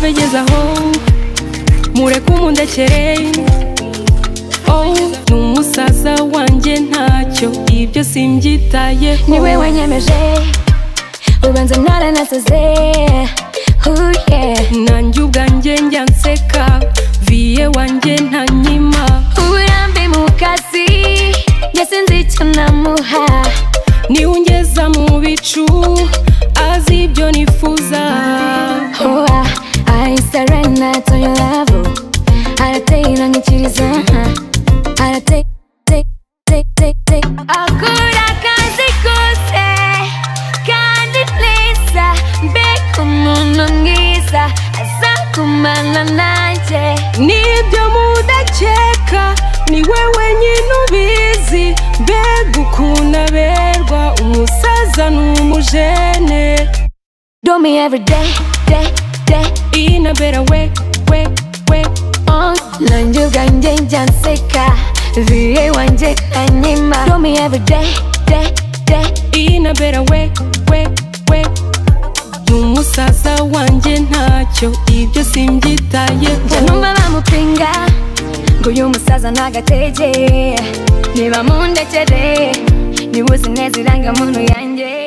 gezaho mureke umundekere. Oh, n'umusaza wanjye ntacyo ibyo simbyitayeho. Niwe wanyemeje ubanza naranasaze. Oh yeah, nanjye ubwanjye njya nseka viye wanjye ntanyima. uburambe mu kazi njye sinzi icyo namuha. Niwe ungeza mu bicu azi ibyo nifuza. Oh, I surrender to your love. Arateye nkikiriza, arateye akora akazi kose kandi neza, mbega umuntu mwiza aza kumana nanjye. Nibyo mudakeka niwe wenyine ubizi, mbega ukuntu aberwa umusaza n'umujene. Do me every day, day, day, in a better way, way, way. oh, nanjye ubwanjye njya nseka viye wanjye anyima. Do me every day, day, day, in a better way, way, way. N'umusaza wanjye ntacyo ibyo simbyitayeho. njya numva bamupinga ngo uyu musaza ntagatege. Niba mundekere niba uzi neza irangamuntu yanjye.